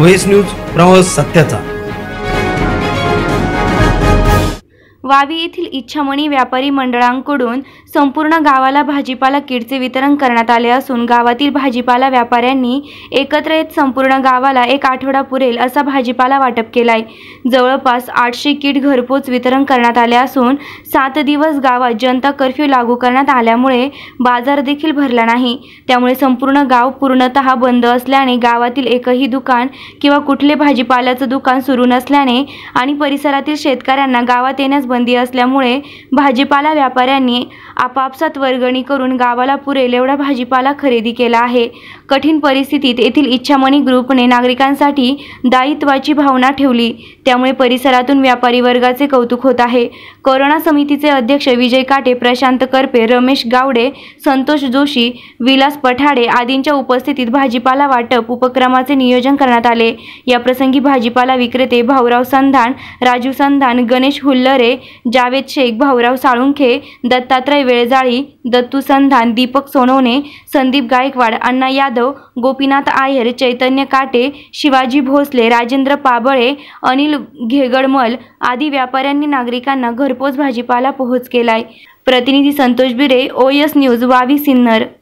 OS news प्रवास सत्याचा। वावी येथील इच्छामणी व्यापारी मंडळांकडून संपूर्ण गावाला भाजीपाला किटचे वितरण करण्यात आले असून गावातील भाजीपाला व्यापाऱ्यांनी एकत्र येत संपूर्ण गावाला एक आठवडा पुरेल असा भाजीपाला वाटप केलाय। जवळपास 800 किट घरपोच वितरण करण्यात आले असून 7 दिवस गावात जनता कर्फ्यू लागू करण्यात आल्यामुळे बाजार देखील भरला नाही। त्यामुळे संपूर्ण गाव पूर्णतः बंद असल्याने गावातील एकही दुकान किंवा कुठले भाजीपाल्याचे दुकान सुरू नसल्याने आणि परिसरातील शेतकऱ्यांना गावात येण्यास बंदी असल्यामुळे भाजीपाला व्यापाऱ्यांनी आपापसात वर्गणी करून गावाला पुरेल एवढा भाजीपाला खरेदी केला आहे। कठीण परिस्थितीत येथील इच्छामणी ग्रुपने नागरिकांसाठी दायित्वाची भावना ठेवली, त्यामुळे परिसरातून व्यापारी वर्गाचे कौतुक होत आहे। कोरोना समितीचे अध्यक्ष विजय काटे, प्रशांत करपे, रमेश गावडे, संतोष जोशी, विलास पठाडे आदींच्या उपस्थितीत भाजीपाला वाटप उपक्रमाचे नियोजन करण्यात आले। या प्रसंगी भाजीपाला विक्रेते भाऊराव संधान, राजू संधान, गणेश हुल्लरे, जावेद शेख, भाऊराव साळुंखे, दत्तात्रय वेळजाळी, दत्तू संधान, दीपक सोनवणे, संदीप गायकवाड, अण्णा यादव, गोपीनाथ आयर, चैतन्य काटे, शिवाजी भोसले, राजेंद्र पाबळे, अनिल घेगडमल आदी व्यापाऱ्यांनी नागरिकांना घरपोच भाजीपाला पोहोच केलाय। प्रतिनिधी संतोष बिरे, OS न्यूज, वावी, सिन्नर।